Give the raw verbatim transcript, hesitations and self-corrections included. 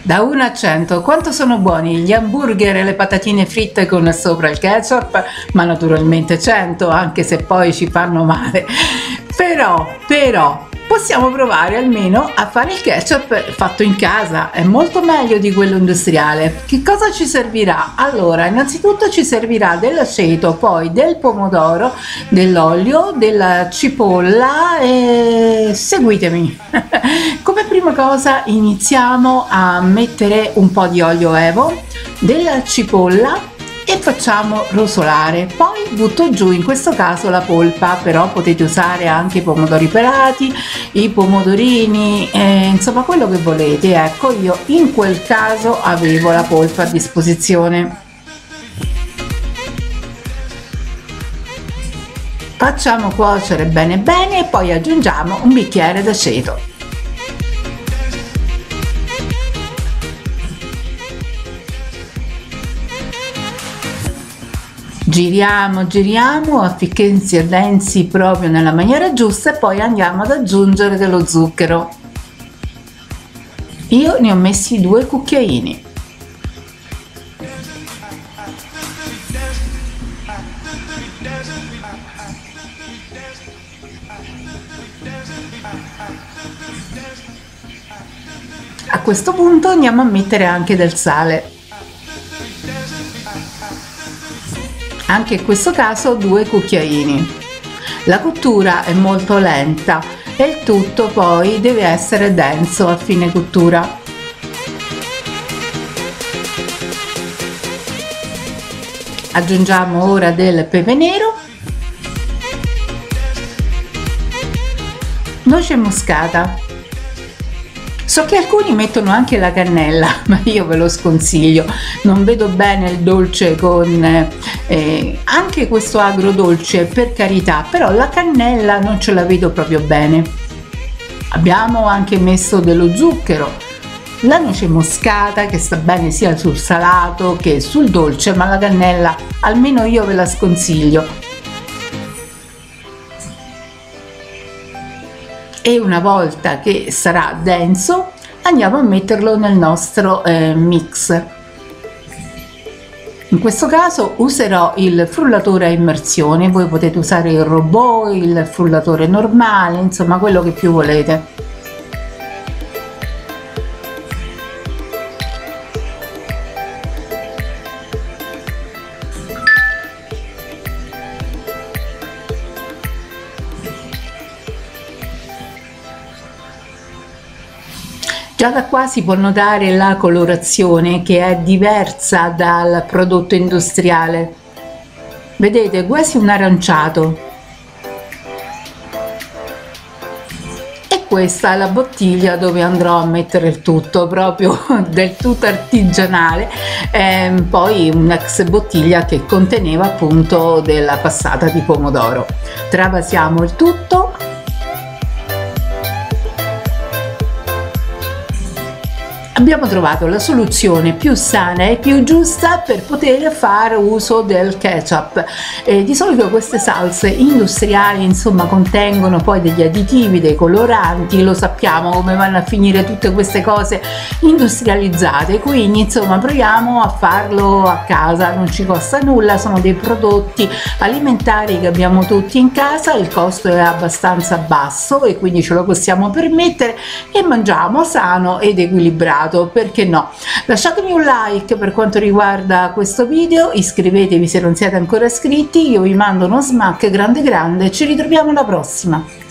Da uno a cento, quanto sono buoni gli hamburger e le patatine fritte con sopra il ketchup? Ma naturalmente cento, anche se poi ci fanno male. Però, però, possiamo provare almeno a fare il ketchup fatto in casa, è molto meglio di quello industriale. Che cosa ci servirà? Allora, innanzitutto ci servirà dell'aceto, poi del pomodoro, dell'olio, della cipolla e seguitemi. Come prima cosa iniziamo a mettere un po' di olio evo, della cipolla e facciamo rosolare, poi butto giù in questo caso la polpa, però potete usare anche i pomodori pelati, i pomodorini, eh, insomma quello che volete. Ecco, io in quel caso avevo la polpa a disposizione. Facciamo cuocere bene bene e poi aggiungiamo un bicchiere d'aceto. Giriamo, giriamo affinché si addensi proprio nella maniera giusta e poi andiamo ad aggiungere dello zucchero. Io ne ho messi due cucchiaini. A questo punto andiamo a mettere anche del sale. Anche in questo caso due cucchiaini. La cottura è molto lenta e il tutto poi deve essere denso a fine cottura. Aggiungiamo ora del pepe nero, noce moscata. So che alcuni mettono anche la cannella, ma io ve lo sconsiglio, non vedo bene il dolce con eh, anche questo agrodolce, per carità, però la cannella non ce la vedo proprio bene. Abbiamo anche messo dello zucchero, la noce moscata che sta bene sia sul salato che sul dolce, ma la cannella almeno io ve la sconsiglio. E una volta che sarà denso andiamo a metterlo nel nostro eh, mix. In questo caso userò il frullatore a immersione, voi potete usare il robot, il frullatore normale, insomma quello che più volete. Già da qua si può notare la colorazione che è diversa dal prodotto industriale. Vedete, quasi un aranciato. E questa è la bottiglia dove andrò a mettere il tutto, proprio del tutto artigianale. E poi un'ex bottiglia che conteneva appunto della passata di pomodoro. Travasiamo il tutto. Abbiamo trovato la soluzione più sana e più giusta per poter fare uso del ketchup. Eh, di solito queste salse industriali insomma contengono poi degli additivi, dei coloranti, lo sappiamo come vanno a finire tutte queste cose industrializzate, quindi insomma proviamo a farlo a casa, non ci costa nulla, sono dei prodotti alimentari che abbiamo tutti in casa, il costo è abbastanza basso e quindi ce lo possiamo permettere e mangiamo sano ed equilibrato. Perché no? Lasciatemi un like per quanto riguarda questo video, iscrivetevi se non siete ancora iscritti, io vi mando uno smack grande grande, ci ritroviamo alla prossima.